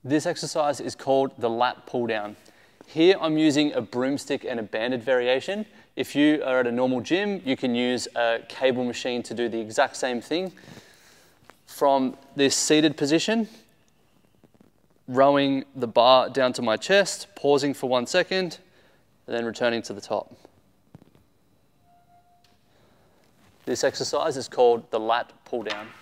This exercise is called the lat pull down. Here I'm using a broomstick and a banded variation. If you are at a normal gym, you can use a cable machine to do the exact same thing. From this seated position, rowing the bar down to my chest, pausing for 1 second, and then returning to the top. This exercise is called the lat pull down.